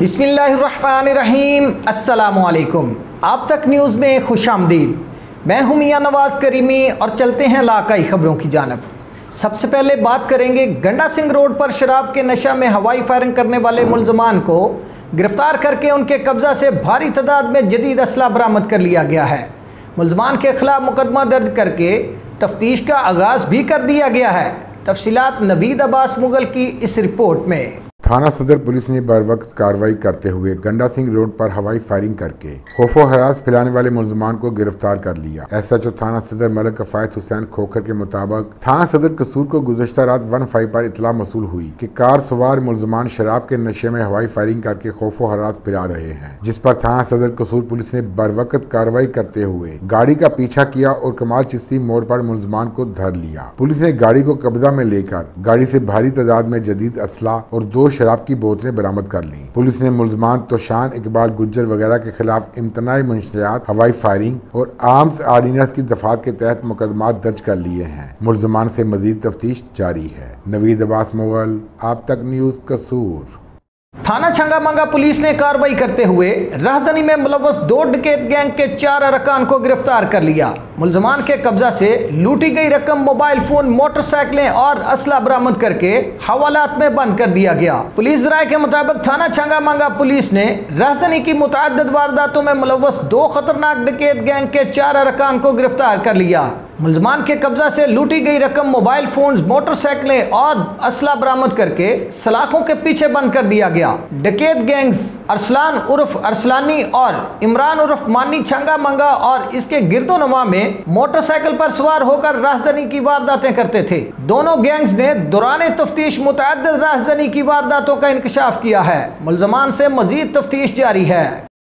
बिस्मिल्लाहिर्रहमानिर्रहीम, अस्सलामुअलैकुम। आप तक न्यूज़ में खुशामदीद। मैं हूं मियां नवाज़ करीमी और चलते हैं इलाकाई ख़बरों की जानिब। सबसे पहले बात करेंगे गंडा सिंह रोड पर शराब के नशा में हवाई फायरिंग करने वाले मुलजमान को गिरफ्तार करके उनके कब्ज़ा से भारी तादाद में जदीद असला बरामद कर लिया गया है। मुलजमान के खिलाफ मुकदमा दर्ज करके तफ्तीश का आगाज़ भी कर दिया गया है। तफसीलात नवीद अब्बास मुगल की इस रिपोर्ट में। थाना सदर पुलिस ने बरवक्त कार्रवाई करते हुए गंडा सिंह रोड पर हवाई फायरिंग करके खौफो हरास फैलाने वाले मुलजमान को गिरफ्तार कर लिया। SHO थाना सदर मलिक कफायत हुसैन खोखर के मुताबिक थाना सदर कसूर को गुज़श्ता रात 1-5 पर इतला मसूल हुई कि कार सवार मुलजमान शराब के नशे में हवाई फायरिंग करके खौफो हरास फैला रहे हैं, जिस पर थाना सदर कसूर पुलिस ने बरवक्त कार्रवाई करते हुए गाड़ी का पीछा किया और कमाल चिश्ती मोड़ पर मुलजमान को धर लिया। पुलिस ने गाड़ी को कब्जा में लेकर गाड़ी से भारी तादाद में जदीद असला और 2 शराब की बोतलें बरामद कर ली। पुलिस ने मुलजमान तोशान इकबाल गुज्जर वगैरह के खिलाफ इम्तनाई मुंशियात, हवाई फायरिंग और आर्म्स आर्डिनेंस की दफात के तहत मुकदमा दर्ज कर लिए हैं। मुलजमान से मजीद तफ्तीश जारी है। नवीद अब्बास मुगल, आप तक न्यूज़ कसूर। थाना छंगामंगा पुलिस ने कार्रवाई करते हुए राहजनी में मुलव्वस 2 डकैत गैंग के 4 अरकान को गिरफ्तार कर लिया। मुलजमान के कब्जा से लूटी गई रकम, मोबाइल फोन, मोटरसाइकिलें और असला बरामद करके हवालात में बंद कर दिया गया। पुलिस राय के मुताबिक थाना छंगामंगा पुलिस ने राहजनी की मुतअद्दिद वारदातों में मुलव्वस 2 खतरनाक डकैत गैंग के 4 अरकान को गिरफ्तार कर लिया। मुलजमान के कब्जा से लूटी गई रकम, मोबाइल फोन्स, मोटरसाइकिलें और असला बरामद करके सलाखों के पीछे बंद कर दिया गया। डकैत गैंग्स अरसलान उर्फ अरसलानी और इमरान उर्फ मानी छंगामंगा और इसके गिरदोनवा में मोटरसाइकिल पर सवार होकर राहजनी की वारदातें करते थे। दोनों गैंग्स ने दौरान तफ्तीश मुतअद्दिद राहजनी की वारदातों का इंकशाफ किया है। मुलजमान से मजीद तफ्तीश जारी है।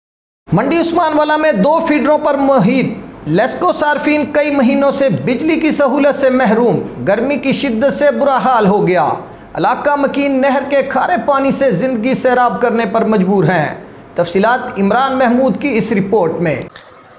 मंडी उस्मानवाला में 2 फीडरों पर मुहित लेस्को सार्फिन कई महीनों से बिजली की सहूलत से महरूम। गर्मी की शिद्दत से बुरा हाल हो गया। इलाका मकीन नहर के खारे पानी से जिंदगी सैराब करने पर मजबूर हैं। तफसीलात इमरान महमूद की इस रिपोर्ट में।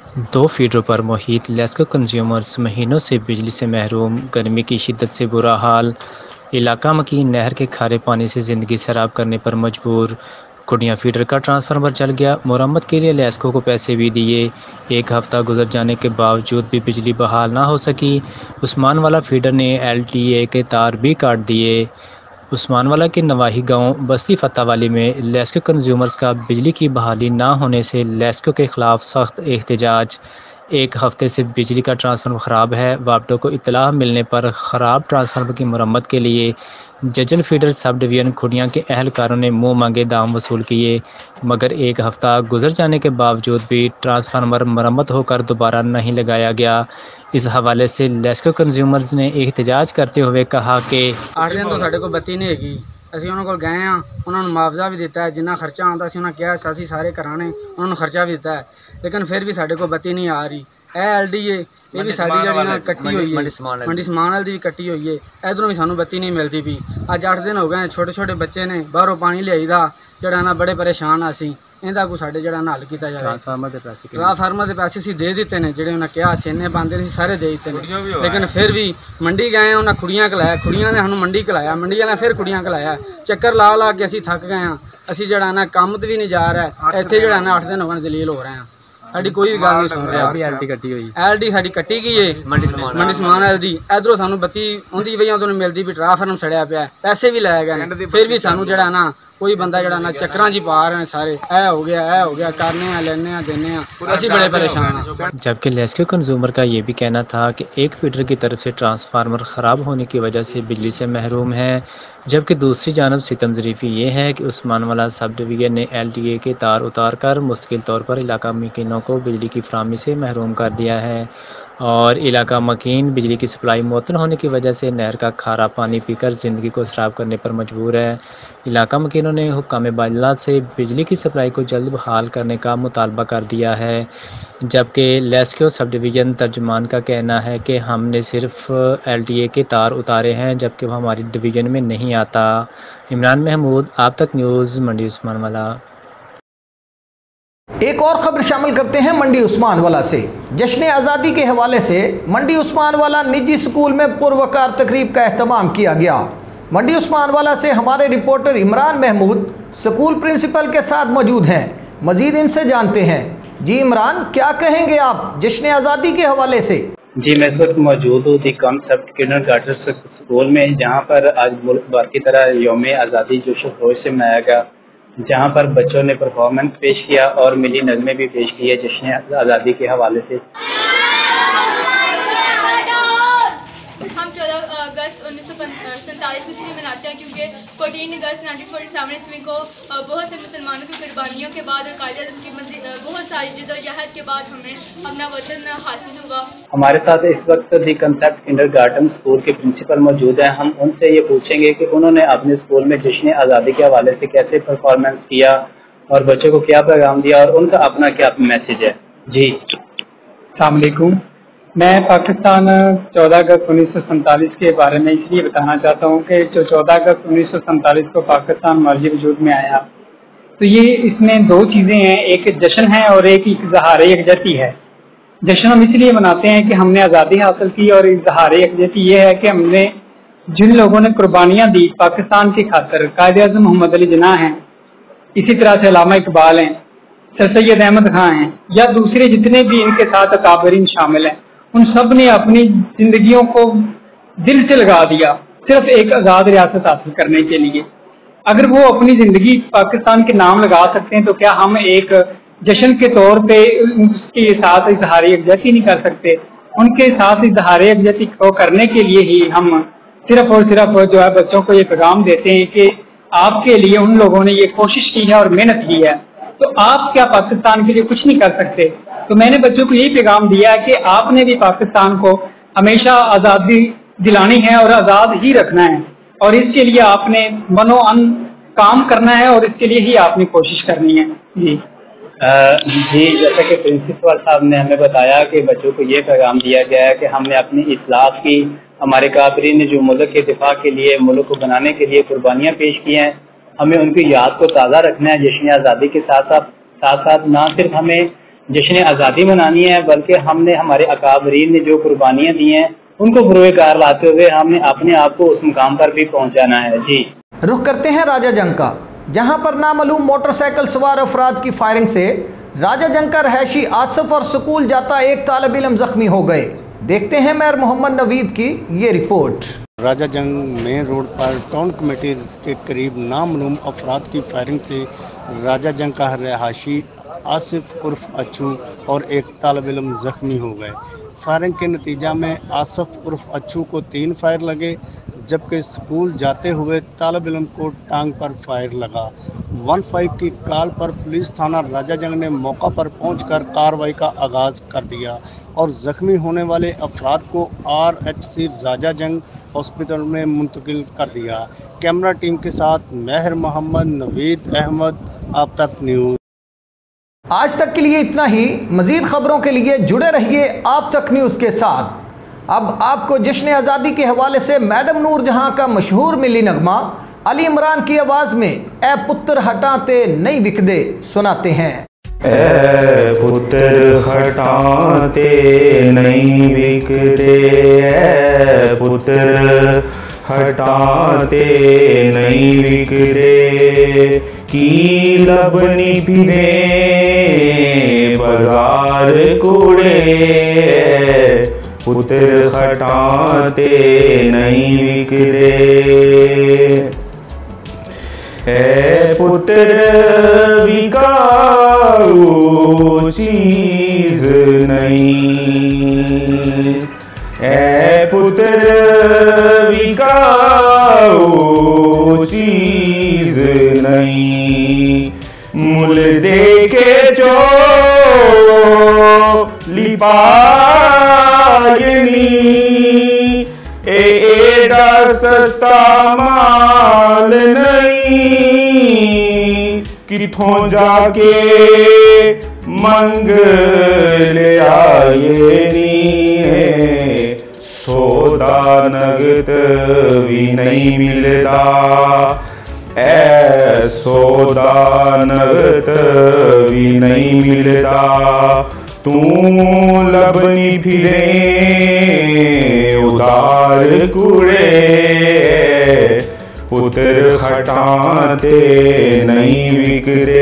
2 फीडरों पर मुहित लेस्को कंज्यूमर्स महीनों से बिजली से महरूम। गर्मी की शिद्दत से बुरा हाल। इलाका मकीन नहर के खारे पानी से ज़िंदगी सैराब करने पर मजबूर। कुड़ियाँ फीडर का ट्रांसफार्मर जल गया। मुरम्मत के लिए लेस्को को पैसे भी दिए। 1 हफ़्ता गुजर जाने के बावजूद भी बिजली बहाल ना हो सकी। उस्मानवाला फीडर ने LTA के तार भी काट दिए। उस्मानवाला के नवाही गांव बस्ती फत्तावाली में लेस्को कंज्यूमर्स का बिजली की बहाली ना होने से लेस्को के ख़िलाफ़ सख्त एहतजाज। 1 हफ़्ते से बिजली का ट्रांसफार्मर ख़राब है। वापडो को इत्तला मिलने पर ख़राब ट्रांसफार्मर की मरम्मत के लिए जजल फीडर सब डिवीज़न खुड़ियाँ के अहलकारों ने मुँह मांगे दाम वसूल किए, मगर 1 हफ़्ता गुजर जाने के बावजूद भी ट्रांसफार्मर मरम्मत होकर दोबारा नहीं लगाया गया। इस हवाले से लेस्को कंज्यूमर्स ने एहतजाज करते हुए कहा कि 8 दिन तो साढ़े को बत्ती नहीं हैगी। ਅਸੀਂ ਉਹਨਾਂ ਕੋਲ ਗਏ ਆ, ਉਹਨਾਂ ਨੂੰ ਮੁਆਵਜ਼ਾ ਵੀ ਦਿੱਤਾ ਹੈ, ਜਿੰਨਾ ਖਰਚਾ ਆਉਂਦਾ ਸੀ ਉਹਨਾਂ ਕਿਹਾ ਅਸੀਂ ਸਾਰੇ ਕਰਾਣੇ, ਉਹਨਾਂ ਨੂੰ ਖਰਚਾ ਵੀ ਦਿੱਤਾ ਹੈ, ਲੇਕਿਨ ਫਿਰ ਵੀ ਸਾਡੇ ਕੋਲ ਬੱਤੀ ਨਹੀਂ ਆ ਰਹੀ। ਇਹ LDA ਇਹ ਵੀ ਸਾਡੀ ਜਿਹੜੀ ਨਾਲ ਕੱਟੀ ਹੋਈ ਹੈ, ਮੰਡੀ ਸਮਾਨ ਵਾਲੀ ਦੀ ਵੀ ਕੱਟੀ ਹੋਈ ਹੈ, ਇਧਰੋਂ ਵੀ ਸਾਨੂੰ ਬੱਤੀ ਨਹੀਂ ਮਿਲਦੀ ਪਈ। ਅੱਜ 8 ਦਿਨ ਹੋ ਗਏ। ਛੋਟੇ ਛੋਟੇ ਬੱਚੇ ਨੇ, ਬਾਹਰੋਂ ਪਾਣੀ ਲਿਆਈਦਾ, ਜਿਹੜਾ ਨਾ ਬੜੇ ਪਰੇਸ਼ਾਨ ਆ ਅਸੀਂ। ਇਹਦਾ ਕੋਈ ਸਾਡੇ ਜਿਹੜਾ ਹੱਲ ਕੀਤਾ ਜਾਵੇ। ਟ੍ਰਾਂਸਫਾਰਮਰ ਦੇ ਪੈਸੇ ਅਸੀਂ ਦੇ ਦਿੱਤੇ ਨੇ, ਜਿਹੜੇ ਉਹਨਾਂ ਕਿਹਾ ਸੀ ਇੰਨੇ ਬੰਦੇ ਸੀ ਸਾਰੇ ਦੇ ਦਿੱਤੇ ਨੇ, ਲੇਕਿਨ ਫਿਰ ਵੀ ਮੰਡੀ ਗਏ ਉਹਨਾਂ ਕੁੜੀਆਂ ਕਲਾਇਆ, ਕੁੜੀਆਂ ਨੇ ਸਾਨੂੰ ਮੰਡੀ ਕਲਾਇਆ, ਮੰਡੀ ਵਾਲਿਆਂ ਫਿਰ ਕੁੜੀਆਂ ਕਲਾਇਆ। ਚੱਕਰ ਲਾ ਲਾ ਕੇ ਅਸੀਂ ਥੱਕ ਗਏ ਹਾਂ। ਅਸੀਂ ਜਿਹੜਾ ਨਾ ਕੰਮ ਤੇ ਵੀ ਨਹੀਂ ਜਾ ਰਿਹਾ, ਇੱਥੇ ਜਿਹੜਾ ਨਾ 8 ਦਿਨ ਹੋ ਗਏ ਜਲੀਲ ਹੋ ਰਹੇ ਹਾਂ। ਸਾਡੀ ਕੋਈ ਵੀ ਗੱਲ ਨਹੀਂ ਸੁਣ ਰਿਹਾ। LD ਸਾਡੀ ਕੱਟੀ ਗਈ ਹੈ, ਮੰਡੀ ਸਮਾਨ LD। ਇਧਰੋਂ ਸਾਨੂੰ ਬੱਤੀ ਆਉਂਦੀ ਪਈ, ਉਦੋਂ ਮਿਲਦੀ ਵੀ ਟ੍ਰਾਂਸਫਾਰਮਰ ਸੜਿਆ ਪਿਆ, ਪੈਸੇ ਵੀ ਲਾਏ ਗਏ, ਫਿਰ ਵੀ ਸਾਨੂੰ ਜਿਹੜਾ ਨਾ कोई बंदा जड़ा ना चक्रां जी पा रहे हैं सारे। ऐ हो गया करने हैं, लेने हैं, देने हैं, असी बड़े परेशान हैं। जबकि लेस्को कंज्यूमर का ये भी कहना था कि 1 फीडर की तरफ से ट्रांसफार्मर ख़राब होने की वजह से बिजली से महरूम है, जबकि दूसरी जानब सितम ज़रीफ़ी ये है कि उस्मानवाला सब डिवीज़न ने LTA के तार उतार कर मुस्तकिल तौर पर इलाका मकीनों को बिजली की फ़राहमी से महरूम कर दिया है और इलाका मकीन बिजली की सप्लाई मुअत्तल होने की वजह से नहर का खारा पानी पीकर ज़िंदगी को सराब करने पर मजबूर है। इलाका मकीनों ने हुक्काम बाला से बिजली की सप्लाई को जल्द बहाल करने का मुतालबा कर दिया है, जबकि लेस्को सब डिवीज़न तर्जुमान का कहना है कि हमने सिर्फ LTA के तार उतारे हैं, जबकि वो हमारी डिवीज़न में नहीं आता। इमरान महमूद, आप तक न्यूज़, मंडी उस्मानवाला। एक और खबर शामिल करते हैं मंडी उस्मानवाला से। जश्न आज़ादी के हवाले से मंडी उस्मानवाला निजी स्कूल में पुरवकार तकरीब का एहतमाम किया गया। मंडी उस्मानवाला से हमारे reporter Imran Mahmood school principal के साथ मौजूद हैं। मजीद इनसे जानते हैं। जी इमरान, क्या कहेंगे आप जश्न आज़ादी के हवाले से? जी, मैं इस वक्त मौजूद हूँ दी कॉन्सेप्ट किंडरगार्टन स्कूल में, जहाँ पर आज मुल्क भर की तरह यौम आज़ादी जोश व खरोश से मनाया गया, जहाँ पर बच्चों ने परफॉर्मेंस पेश किया और मिली नज़में भी पेश की है जश्न आज़ादी के हवाले से। हम 14 अगस्त 1947 ईस्वी मनाते हैं क्योंकि 14 अगस्त 1947 ईस्वी को बहुत से मुसलमानों की कुर्बानियों के बाद और कायद-ए-आज़म की बहुत सारी जद्दोजहद के बाद हमें अपना वतन हासिल हुआ। हमारे साथ इस वक्त दी कंसेप्ट किंडरगार्टन स्कूल के प्रिंसिपल मौजूद हैं। हम उनसे ये पूछेंगे कि उन्होंने अपने स्कूल में जश्न आज़ादी के हवाले से कैसे परफॉर्मेंस किया और बच्चों को क्या पैगाम दिया और उनका अपना क्या मैसेज है। जी अस्सलाम वालेकुम। मैं पाकिस्तान 14 अगस्त 1947 के बारे में इसलिए बताना चाहता हूँ कि जो 14 अगस्त 1947 को पाकिस्तान मर्जी वजूद में आया, तो ये इसमें दो चीजें हैं, एक जश्न है और एक इज़हार यकजहती है। जश्न हम इसलिए मनाते हैं कि हमने आज़ादी हासिल की, और इज़हार यकजहती ये है कि हमने जिन लोगों ने कुर्बानियां दी पाकिस्तान की खातिर, कायद-ए-आज़म मोहम्मद अली जिन्ना हैं, इसी तरह से अल्लामा इकबाल हैं, सर सैयद अहमद खां हैं, या दूसरे जितने भी इनके साथ अकाबरीन शामिल हैं, उन सब ने अपनी जिंदगियों को दिल से लगा दिया सिर्फ एक आजाद रियासत हासिल करने के लिए। अगर वो अपनी जिंदगी पाकिस्तान के नाम लगा सकते हैं, तो क्या हम एक जश्न के तौर पे उसके साथ इज़हार यकजहती नहीं कर सकते? उनके साथ इज़हार यकजहती को करने के लिए ही हम सिर्फ और सिर्फ जो है बच्चों को ये पैगाम देते हैं कि आपके लिए उन लोगों ने ये कोशिश की है और मेहनत की है, तो आप क्या पाकिस्तान के लिए कुछ नहीं कर सकते? तो मैंने बच्चों को यही पैगाम दिया है कि आपने भी पाकिस्तान को हमेशा आजादी दिलानी है और आजाद ही रखना है, और इसके लिए आपने मनो अन काम करना है और इसके लिए ही आपने कोशिश करनी है। जी जैसा कि प्रिंसिपल साहब ने हमें बताया कि बच्चों को ये पैगाम दिया गया है कि हमने अपनी इस्लाह की, हमारे काफिरीन ने जो मुल्क के दिफा के लिए, मुल्क को बनाने के लिए कुर्बानियां पेश की हैं, हमें उनकी याद को ताज़ा रखना है जश्न आज़ादी के साथ साथ। ना सिर्फ हमें जश्न आज़ादी मनानी है, बल्कि हमने हमारे अकाबरीन ने जो कुर्बानियां दी हैं उनको बुरोकार लाते हुए हमने अपने आप को उस मुकाम पर भी पहुंचाना है। जी रुख करते हैं राजा जंग का, जहां पर नामालूम मोटरसाइकिल सवार अफराद की फायरिंग से राजा जंग का रहायशी आसिफ और स्कूल जाता एक तालिब इल्म जख्मी हो गए। देखते हैं मेयर मोहम्मद नवीद की ये report. Raja Jang main road पर टाउन कमेटी के करीब नामालूम अफराद की फायरिंग से राजा जंग का रहायशी आसिफ उर्फ अच्छू और एक तालिब इल्म जख्मी हो गए। फायरिंग के नतीजा में आसिफ उर्फ अच्छू को 3 फायर लगे, जबकि स्कूल जाते हुए तालिब इल्म को टांग पर फायर लगा। 15 की कॉल पर पुलिस थाना राजा जंग ने मौका पर पहुंचकर कार्रवाई का आगाज़ कर दिया और ज़ख्मी होने वाले अफराद को RHC राजा जंग हॉस्पिटल में मुंतकिल कर दिया। कैमरा टीम के साथ मेहर मोहम्मद, नवीद अहमद, आप तक न्यूज़। आज तक के लिए इतना ही। मज़ीद खबरों के लिए जुड़े रहिए आप तक न्यूज़ के साथ। अब आपको जश्न आज़ादी के हवाले से मैडम नूर जहां का मशहूर मिली नगमा अली इमरान की आवाज़ में ए पुत्र हटाते नहीं विकदे सुनाते हैं। ए पुत्र हटाते नहीं विकदे, ए पुत्र हटाते नहीं विकदे, की लबनी फिरे बाजार कूड़े, पुत्र हटाते नहीं विकदे। है पुत्र बिकाऊ चीज नहीं, है पुत्र बिकाऊ चीज नहीं, मुल दे के जो लिपायनी, एडा सस्ता माल नहीं, किथों जाके मंग ले आये नी, सौदा नगद भी नहीं मिलता, ऐ सौदा नगद भी नहीं मिलता, तू लबनी फिरे उदार कूड़े, पुत्र खटाते नहीं विकदे।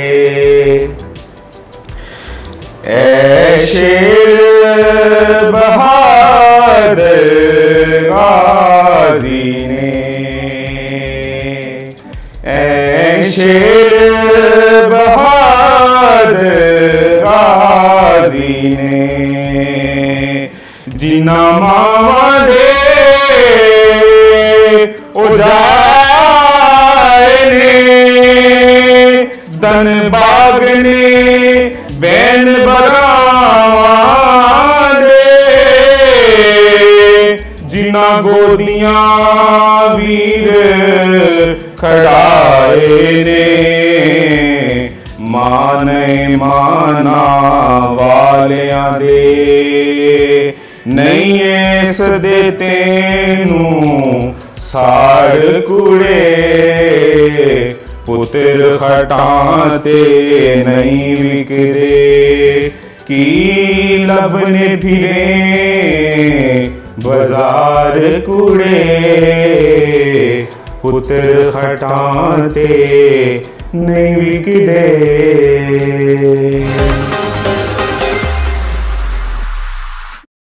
ऐ शेर बहादुर गाजी ने, ऐ शेर बहादुर गाजी ने, जिना मावा दे उजाए ने, दन बाग ने बैन बरावा दे, जिना गोदियां वीर खड़ाए ने, माने माना वालियां दे, नहीं ऐस दे तेनू साड़ कुड़े, पुत्र खटाते नहीं विकदे, की लबने फिरे बाजार कुड़े, पुत्र खटाते नहीं विकदे।